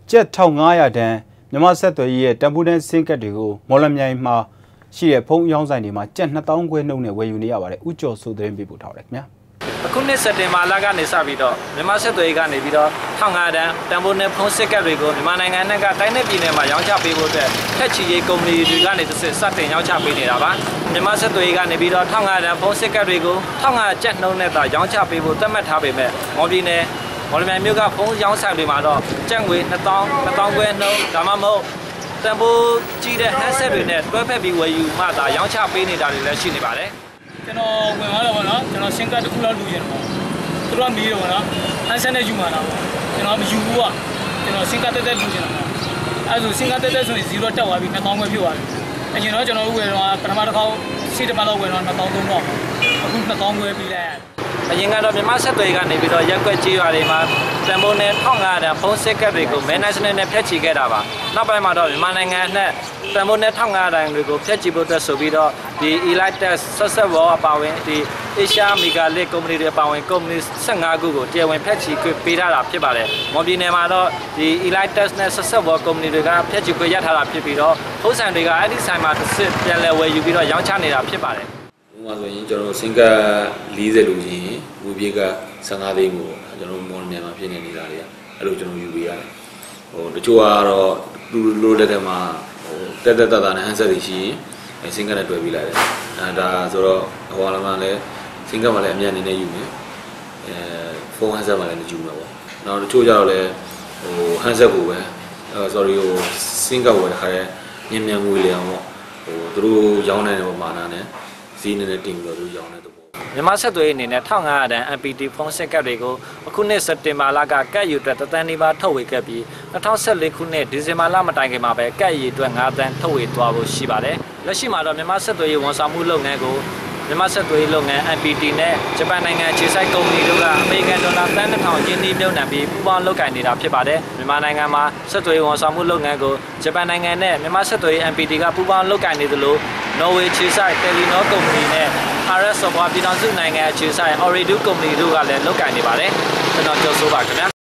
jet 1500တန်းမြန်မာဆက်သွယ်ရေးတံပိုးတန်းစင်ကတ်တွေကိုမော်လမြိုင်မှာရှိတဲ့ဖုန်းရောင်းဆိုင်တွေမှာကျပ်2000ခွဲနှုန်းနဲ့ဝယ်ယူနေရပါတယ်ဥကျော်ဆိုသတင်းပေးပို့ထားပါတယ်ခင်ဗျာအခုနှစ်စက်တင်ဘာလကနေစပြီးတော့မြန်မာဆက်သွယ်ရေးကနေပြီးတော့1500တန်းတံပိုးနဲ့ဖုန်းစင်ကတ်တွေကိုမြန်မာနိုင်ငံနဲ့ကတိုင်းနယ်ပြည်နယ်မှာရောင်းချပေးဖို့အတွက်ဖက်ချီရေးကုမ္ပဏီတွေကနေတစ်စစ်စတင်ရောင်းချပေးနေတာပါမြန်မာဆက်သွယ်ရေးကနေပြီးတော့1500တန်းဖုန်းစင်ကတ်တွေကို1500ကျပ်နှုန်းနဲ့သာရောင်းချပေးဖို့သတ်မှတ်ထားပေမဲ့မော်ပြည်နယ်မော်လမြိုင်မြို့ကဖုန်းရောင်းဆိုင်တွေမှာတော့ကျပ်ငွေ2000ခွဲနှုန်းဒါမှမဟုတ်တံပိုးကြီးတဲ့ handset တွေနဲ့တွဲဖက်ပြီးဝယ်ယူမှသာရောင်းချပေးနေတာတွေလည်းရှိနေပါတယ်ကျွန်တော်ဝင်သွားတော့ဗောနော်ကျွန်တော်စင်ကတ်တစ်ခုလောက်လူရင်တော့သူတို့ကမေးတော့ဗောနော် handset နဲ့ယူမှာလားဗောကျွန်တော်မယူဘူးอ่ะကျွန်တော်စင်ကတ်တက်လူရင်တော့အဲဆိုစင်ကတ်တက်ဆိုရင်0တက်သွားပြီ2000ခွဲဖြစ်သွားပြီအရင်တော့ကျွန်တော်တို့ဝယ်တော့ပထမတစ်ခေါက်စီးတမလောက်ဝယ်တော့2000တော့အခု2000ခွဲပြီးလိုက်အရင်ကတော့မြန်မာဆက်သွယ်ရေးကနေပြီးတော့ရက်ွက်ကြီးရွာတွေမှာတန်ဖိုးနဲ့1500တန်းဖုန်းစက်ကတ်တွေကို management နဲ့ဖျက်ချီခဲ့တာပါနောက်ပိုင်းမှာတော့မြန်မာနိုင်ငံနဲ့တန်ဖိုးနဲ့1500တန်းတွေကိုဖျက်ချီဖို့အတွက်ဆိုပြီးတော့ဒီ Elite Test ဆက်ဆက်ဘောအပါဝင်ဒီ Asia Mega League ကုမ္ပဏီတွေအပါဝင်ကုမ္ပဏီ15ခုကိုတရားဝင်ဖျက်ချီခွင့်ပေးထားတာဖြစ်ပါတယ်။မော်ပြည်နယ်မှာတော့ဒီ Elite Test နဲ့ဆက်ဆက်ဘောကုမ္ပဏီတွေကဖျက်ချီခွင့်ရထားတာဖြစ်ပြီးတော့ဖုန်းဆိုင်တွေကအဲ့ဒီဆိုင်မှာတစ်စစ်ပြန်လည်ဝယ်ယူပြီးတော့ရောင်းချနေတာဖြစ်ပါတယ်ဥပမာဆိုရင်ကျွန်တော်စင်က40လို့ရှိရင်ဘူပြေက15သိန်းကိုကျွန်တော်မော်လမြိုင်မှာဖြစ်နေနေတာတွေကအဲ့လိုကျွန်တော်ယူပေးရတယ်တချို့ကတော့လူလိုလက်ထက်မှာတက်တာနဲ့ဟန်ဆက်တွေရှိရင်စင်ကနဲ့တွေ့ပြီးလိုက်တယ်ဒါဆိုတော့ဟိုလာမှလည်းစင်ကမှလည်းအမြတ်အနေနဲ့ယူမယ်ဖုန်းဟန်ဆက်မှလည်းယူမှာပေါ့နောက်တချို့ကျတော့လည်းဟန်ဆက်ကိုပဲsorry စင်ကဝယ်တဲ့ခါရဲမြန်ငွေလေအောင်ပေါ့သူတို့ရောင်းနေတဲ့ပုံမှန်နဲ့ဈေးနဲ့တင်ပြီးတော့ရောင်းတဲ့သဘောမြန်မာဆက်သွယ်ရေးအနေနဲ့1500တန်း MPT ဖုန်းစက်ကတ်တွေကိုအခုနှစ်စက်တင်ဘာလကကတ်ယူအတွက်တန်းနီးပါးထုတ်ဝေခဲ့ပြီး2014ခုနှစ်ဒီဇင်ဘာလမတိုင်ခင်မှာပဲကတ်ရည်အတွက်9တန်းထုတ်ဝေသွားဖို့ရှိပါတယ်လက်ရှိမှာတော့မြန်မာဆက်သွယ်ရေးဝန်ဆောင်မှုလုပ်ငန်းကိုမြန်မာဆက်သွယ်ရေးလုပ်ငန်း MPT နဲ့ဂျပန်နိုင်ငံခြေစိုက်ကုမ္ပဏီတို့ကအမေရိကန်ဒေါ်လာသန်း2000ကျင်းနှီးမြှုပ်နှံပြီးပူးပေါင်းလုပ်ကိုင်နေတာဖြစ်ပါတယ်မြန်မာနိုင်ငံမှာဆက်သွယ်ရေးဝန်ဆောင်မှုလုပ်ငန်းကိုဂျပန်နိုင်ငံနဲ့မြန်မာဆက်သွယ်ရေး MPT ကပူးပေါင်းလုပ်ကိုင်နေသလိုနော်ဝေခြေစိုက်တယ်လီနောကုမ္ပဏီနဲ့ RS ဆော့ဖ်ဝါပြည်ထောင်စုနိုင်ငံခြေစိုက် Ooredoo ကုမ္ပဏီတို့ကလည်းလုပ်ကိုင်နေပါတယ်ကျွန်တော်ကြိုဆိုပါခင်ဗျာ